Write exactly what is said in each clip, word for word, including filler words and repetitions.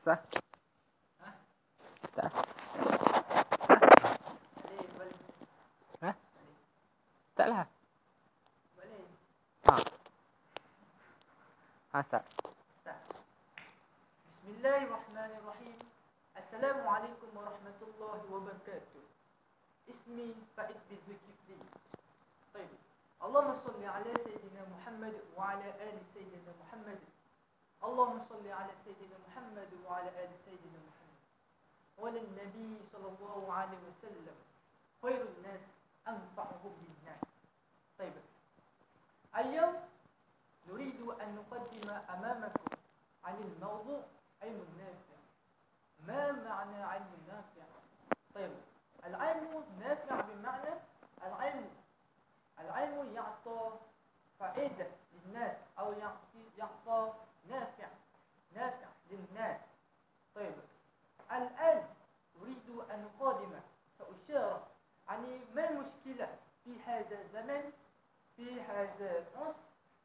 Sah? Tak. Hah? Taklah. Ha. Ha, start. Bismillahirrahmanirrahim. Assalamualaikum warahmatullahi wabarakatuh. Ismi Faid bin Zulkifli. طيب. اللهم صل على سيدنا محمد وعلى آل سيدنا محمد. اللهم صل على سيدنا محمد وعلى آل سيدنا محمد. وعلى النبي صلى الله عليه وسلم خير الناس أنفعهم للناس. طيب. اليوم نريد أن نقدم أمامكم عن الموضوع علم النافع. ما معنى علم النافع؟ طيب. العلم نافع بمعنى العلم العلم يعطى فائدة للناس أو يعطي يعطى نافع نافع للناس. طيب. الآن أريد أن أقدم سأشارك عن ما المشكلة في هذا الزمن في هذا العصر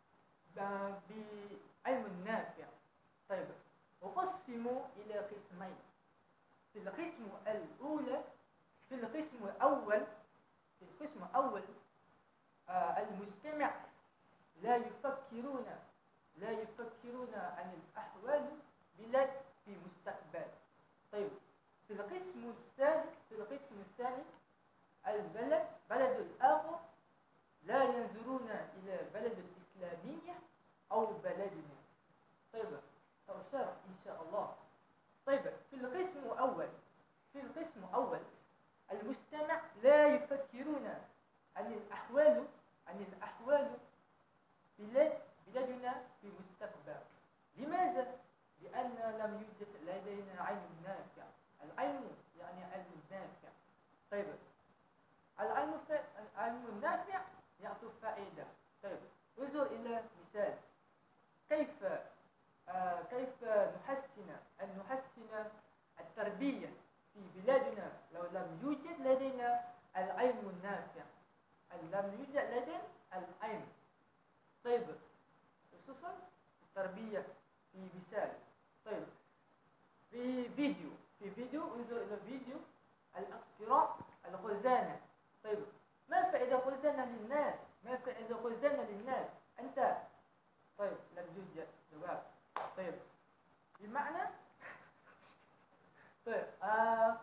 بعلم النافع. طيب. أقسم إلى قسمين. في القسم الأولى في القسم الأول في القسم الأول آه المستمع لا يفكرون لا يفكرون عن الأحوال بلاد في مستقبل. طيب. في القسم الثاني في القسم الثاني البلد بلد الآخر لا ينظرون إلى بلد الإسلامية أو بلدنا. طيب. سأشرح إن شاء الله. طيب. في القسم الأول في القسم الأول المستمع لا يفكرون عن الأحوال عن الأحوال بلاد بلادنا في المستقبل. لماذا؟ لأن لم يوجد لدينا علم نافع. العلم يعني علم نافع. طيب. العلم العلم النافع يعطي فائدة. طيب. انظر إلى مثال. كيف آه كيف نحسن أن نحسن التربية في بلادنا لو لم يوجد لدينا العلم النافع. لم يوجد لدينا العلم. طيب. خصوصا التربية في مثال. طيب. في فيديو في فيديو انظر إلى فيديو الاختراع الخزانة. طيب. ما فائدة الخزانة للناس؟ ما فائدة الخزانة للناس؟ أنت. طيب. لم يوجد جواب. طيب. بمعنى طيب. آه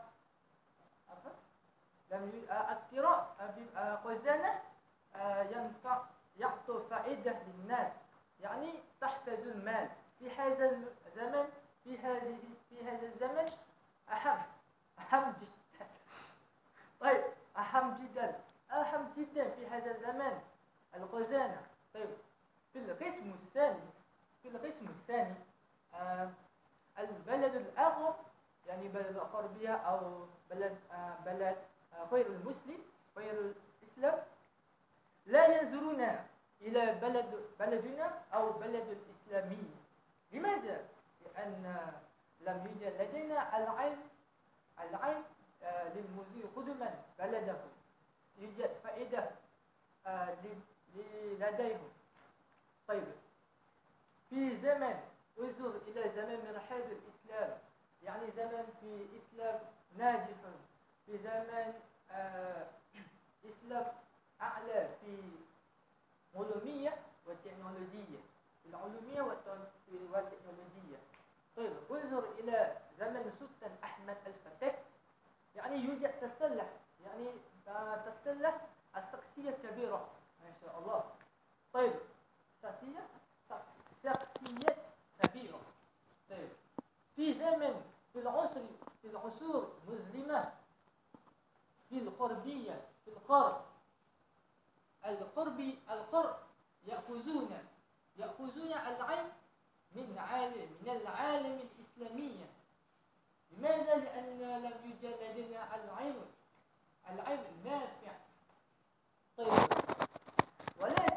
لم يوجد اختراع خزانة آه ينفع يعطي فائدة للناس، يعني تحفظ المال في هذا الزمن في هذه في هذا الزمن أهم أهم جدا. طيب. أهم جدا أهم جدا في هذا الزمن الخزانة. طيب. في القسم الثاني في القسم الثاني آه البلد الآخر، يعني بلد الغربية أو بلد آه بلد آه غير المسلم غير الإسلام لا ينظرون إلى بلد بلدنا أو بلد الإسلامية. لماذا؟ لأن لم يوجد لدينا العلم العلم آه للمزير قدما بلدهم. يوجد فائدة آه لديهم. طيب. في زمن انظر إلى زمن من رحاب الإسلام، يعني زمن في إسلام ناجح، في زمن آه إسلام أعلى في علومية والتكنولوجية العلومية والتكنولوجية. طيب. انظر إلى زمن سلطان أحمد الفتح، يعني يوجد تسلح، يعني تسلح الشخصية كبيرة ما شاء الله. طيب. شخصية شخصية كبيرة. طيب. في زمن في العصر في العصور المظلمة في الغربية في الغرب الغربي الغرب يأخذون يأخذون العلم من عالم من العالم الإسلامية. لماذا؟ لأن لم يوجد لدينا العلم العلم النافع. طيب. ولكن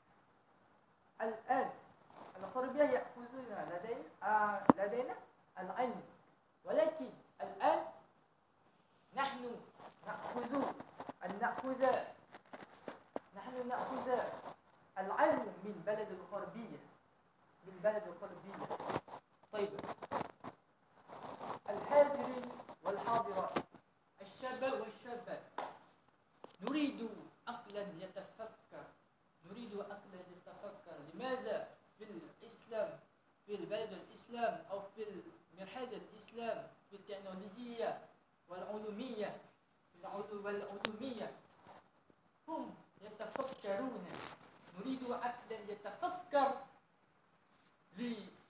الآن الغربية يأخذون لدينا آه لدينا العلم، ولكن الآن نحن نأخذ أن نأخذ نحن نأخذ العلم من بلد الغربية من بلد الغربية. طيب. نريد عقلا يتفكر. لماذا في الإسلام، في البلد الإسلام أو في المرحلة الإسلام، في التكنولوجيا والعلومية والعلومية هم يتفكرون. نريد عقلا يتفكر